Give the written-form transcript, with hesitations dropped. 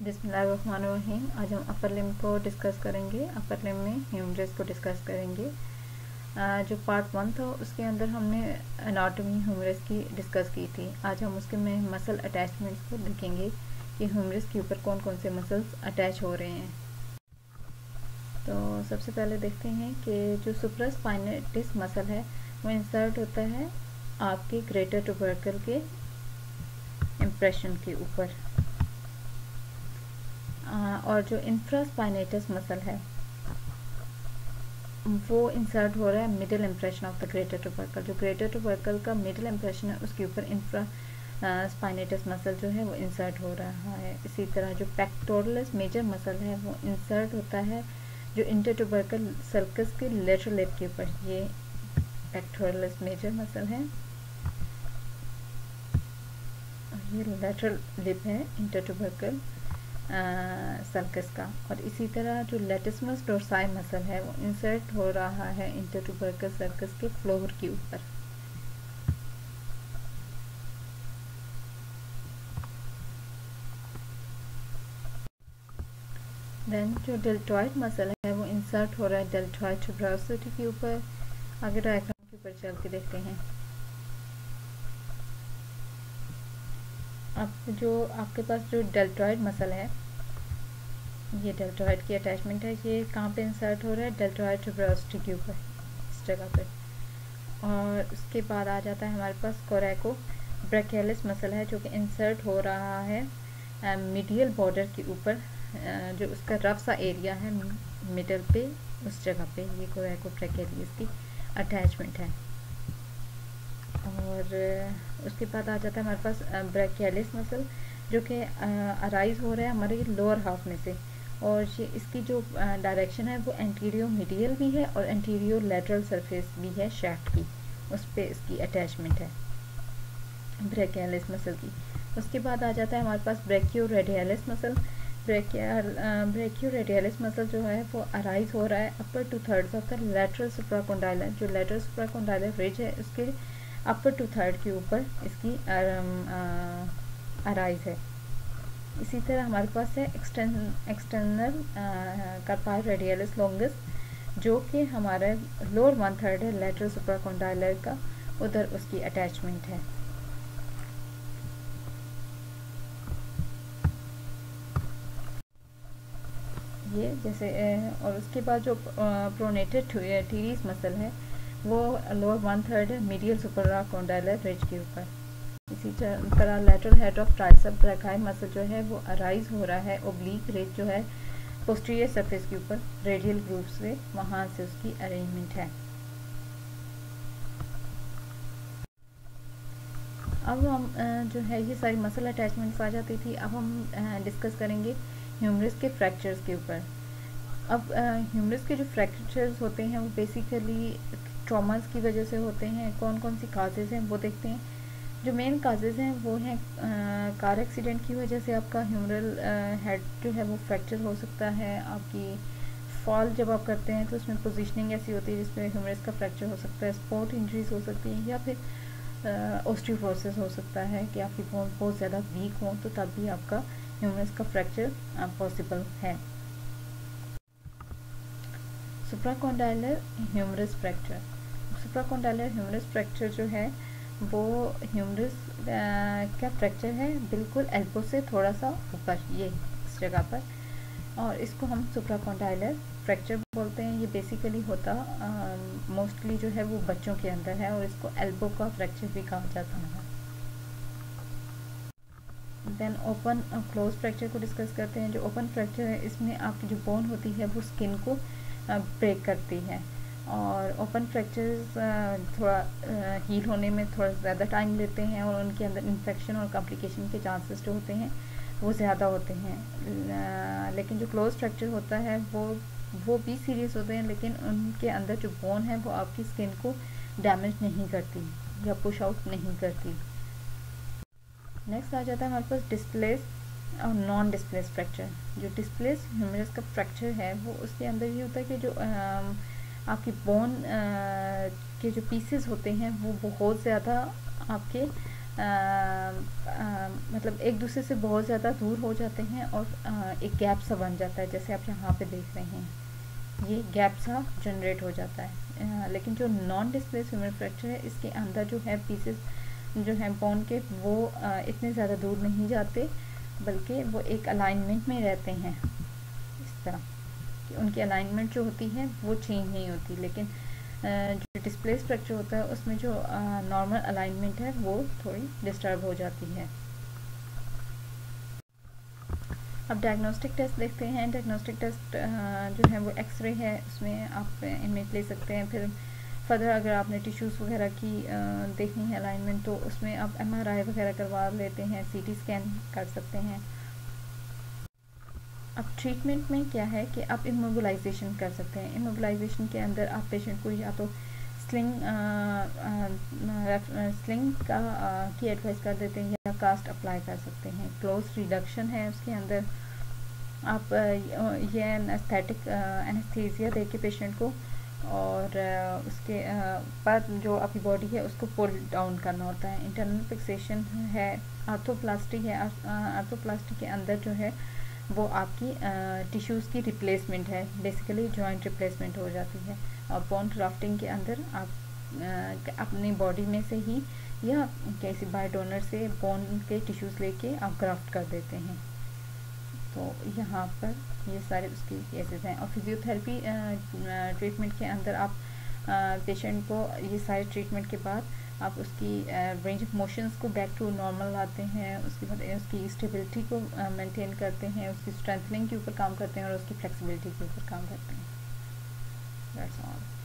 बिस्मिल्लाहिर्रहमानिर्रहीम। आज हम अपर लिम्ब को डिस्कस करेंगे। अपर लिम्ब में ह्यूमरस को डिस्कस करेंगे। जो पार्ट 1 था उसके अंदर हमने एनाटॉमी ह्यूमरस की डिस्कस की थी। आज हम उसके में मसल अटैचमेंट्स को देखेंगे कि ह्यूमरस के ऊपर कौन कौन से मसल्स अटैच हो रहे हैं। तो सबसे पहले देखते हैं कि जो सुप्रास्पाइनेटिस मसल है वो इंसर्ट होता है आपके ग्रेटर ट्यूबरकल के इम्प्रेशन के ऊपर, और जो इंफ्रास्पाइनेटस मसल है वो इंसर्ट हो रहा है middle impression of the greater tubercle. जो ग्रेटर ट्यूबरकल का मिडिल इम्प्रेशन है उसके ऊपर इंफ्रा स्पाइनेटस मसल जो है वो इंसर्ट हो रहा है। इसी तरह जो पेक्टोरलिस मेजर मसल है वो इंसर्ट होता है जो इंटरट्यूबरकल सर्कस के लेटरल लिप के ऊपर। ये पेक्टोरलिस मेजर मसल है, ये लेटरल लिप है इंटरट्यूबरकल सर्कस का। और इसी तरह जो लेटिस्मस डोर्साई मसल है वो इंसर्ट हो रहा है इंटरट्यूबरकल सर्कस के फ्लोर के ऊपर। देन जो डेल्टॉइड मसल है वो इंसर्ट हो रहा है डेल्टॉइड ट्यूबरोसिटी के ऊपर। आगे डायग्राम के ऊपर चल के देखते हैं। अब जो आपके पास जो डेल्टॉइड मसल है, ये डेल्टॉइड की अटैचमेंट है। ये कहाँ पे इंसर्ट हो रहा है? डेल्टॉइड ट्यूबरोसिटी के ऊपर, इस जगह पे। और उसके बाद आ जाता है हमारे पास कोरेको ब्रैकियलिस मसल है जो कि इंसर्ट हो रहा है मीडियल बॉर्डर के ऊपर, जो उसका रफ सा एरिया है मिडल पे, उस जगह पे ये कोरेको ब्रैकियलिस की अटैचमेंट है। और उसके बाद आ जाता है हमारे पास ब्रैकियलिस मसल जो कि अराइज हो रहा है हमारे लोअर हाफ में से, और ये इसकी जो डायरेक्शन है वो एंटीरियर मीडियल भी है और एंटीरियर लेटरल सरफेस भी है शैफ्ट की, उस पर इसकी अटैचमेंट है ब्रैकियलिस मसल की। उसके बाद आ जाता है हमारे पास ब्रैकियोरेडियलिस मसल। ब्रैकियोरेडियलिस मसल जो है वो अराइज हो रहा है upper 2/3 of the lateral supracondylar. जो लेटरल सुप्राकॉन्डाइलर रिज है उसके अपर 2/3 के ऊपर इसकी अराइज है। इसी तरह हमारे पास है एक्सटर्नल कार्पाई रेडियलिस लॉन्गस जो कि हमारा लोअर 1/3 है लेटरल सुप्राकॉन्डाइलर का, उधर उसकी अटैचमेंट है। ये जैसे और उसके बाद जो प्रोनेटेड टीरीज मसल है वो लोअर 1/3 है मीडियल सुप्राकॉन्डाइलर रिज के ऊपर। इसी तरह lateral head of tricep brachii muscle जो है वो अराइज हो रहा है ओब्लिक रिज जो है पोस्टीरियर सरफेस के ऊपर रेडियल ग्रुप से, वहाँ से उसकी अरेंजमेंट है। अब हम जो है ये सारी मसल अटैचमेंट्स आ जाती थी। अब हम डिस्कस करेंगे ह्यूमरस के फ्रैक्चर्स के ऊपर। अब ह्यूमरस के जो फ्रैक्चर्स होते हैं वो बेसिकली ट्रॉमास की वजह से होते हैं। कौन कौन सी काजेज़ हैं वो देखते हैं। जो मेन काजेज़ हैं वो हैं कार एक्सीडेंट की वजह से आपका ह्यूमरल हेड जो है वो फ्रैक्चर हो सकता है। आपकी फॉल जब आप करते हैं तो उसमें पोजीशनिंग ऐसी होती है जिसमें ह्यूमरस का फ्रैक्चर हो सकता है। स्पोर्ट इंजरीज हो सकती है, या फिर ऑस्टियोपोरोसिस हो सकता है कि आपकी बोन बहुत ज़्यादा वीक हो, तो तब भी आपका ह्यूमरस का फ्रैक्चर पॉसिबल है। Supracondylar humerus fracture. Supracondylar humerus fracture जो है वो ह्यूमरस का फ्रैक्चर है बिल्कुल एल्बो से थोड़ा सा ऊपर, ये इस जगह पर, और इसको हम सुप्राकॉन्डाइलर फ्रैक्चर बोलते हैं। ये बेसिकली होता मोस्टली जो है वो बच्चों के अंदर है, और इसको एल्बो का फ्रैक्चर भी कहा जाता है। देन ओपन और क्लोज फ्रैक्चर को डिस्कस करते हैं। जो ओपन फ्रैक्चर है इसमें आपकी जो बोन होती है वो स्किन को ब्रेक करती है, और ओपन फ्रैक्चर्स थोड़ा हील होने में थोड़ा ज़्यादा टाइम लेते हैं, और उनके अंदर इन्फेक्शन और कॉम्प्लिकेशन के चांसेस जो होते हैं वो ज़्यादा होते हैं। लेकिन जो क्लोज फ्रैक्चर होता है वो भी सीरियस होते हैं, लेकिन उनके अंदर जो बोन है वो आपकी स्किन को डैमेज नहीं करती या पुश आउट नहीं करती। नेक्स्ट आ जाता है हमारे पास डिस्प्लेस और नॉन डिस्प्लेस फ्रैक्चर। जो डिस्प्लेस ह्यूमरस का फ्रैक्चर है वो उसके अंदर ये होता है कि जो आपकी बोन के जो पीसेस होते हैं वो बहुत ज़्यादा आपके मतलब एक दूसरे से बहुत ज़्यादा दूर हो जाते हैं और एक गैप सा बन जाता है, जैसे आप यहाँ पे देख रहे हैं ये गैप सा जनरेट हो जाता है। लेकिन जो नॉन डिस्प्लेस ह्यूमरल फ्रैक्चर है, इसके अंदर जो है पीसेस जो है बोन के वो इतने ज़्यादा दूर नहीं जाते, बल्कि वो एक अलाइनमेंट में रहते हैं इस तरह कि उनकी अलाइनमेंट जो होती है वो चेंज नहीं होती। लेकिन जो डिस्प्लेस फ्रैक्चर होता है उसमें जो नॉर्मल अलाइनमेंट है वो थोड़ी डिस्टर्ब हो जाती है। अब डायग्नोस्टिक टेस्ट देखते हैं। डायग्नोस्टिक टेस्ट जो है वो एक्सरे है, उसमें आप इमेज ले सकते हैं। फिर फर्दर अगर आपने टिश्यूज़ वगैरह की देखनी है अलाइनमेंट, तो उसमें आप MRI वगैरह करवा लेते हैं, CT स्कैन कर सकते हैं। अब ट्रीटमेंट में क्या है कि आप इमोबिलाइजेशन कर सकते हैं। इमोबिलाइजेशन के अंदर आप पेशेंट को या तो स्लिंग की एडवाइस कर देते हैं या कास्ट अप्लाई कर सकते हैं। क्लोज रिडक्शन है, उसके अंदर आप ये एस्थेटिक एनेस्थीसिया दे के पेशेंट को, और उसके बाद जो आपकी बॉडी है उसको पुल डाउन करना होता है। इंटरनल फिक्सेशन है, आर्थोप्लास्टी है। आर्थोप्लास्टी के अंदर जो है वो आपकी टिश्यूज़ की रिप्लेसमेंट है, बेसिकली जॉइंट रिप्लेसमेंट हो जाती है। और बोन ग्राफ्टिंग के अंदर आप अपनी बॉडी में से ही या किसी बाय डोनर से बोन के टिश्यूज़ लेके आप ग्राफ्ट कर देते हैं। तो यहाँ पर ये सारे उसके केसेस हैं। और फिजियोथेरेपी ट्रीटमेंट के अंदर आप पेशेंट को ये सारे ट्रीटमेंट के बाद आप उसकी रेंज ऑफ मोशंस को बैक टू नॉर्मल लाते हैं। उसके बाद उसकी स्टेबिलिटी को मेंटेन करते हैं, उसकी स्ट्रेंथनिंग के ऊपर काम करते हैं और उसकी फ्लेक्सिबिलिटी के ऊपर काम करते हैं। That's all.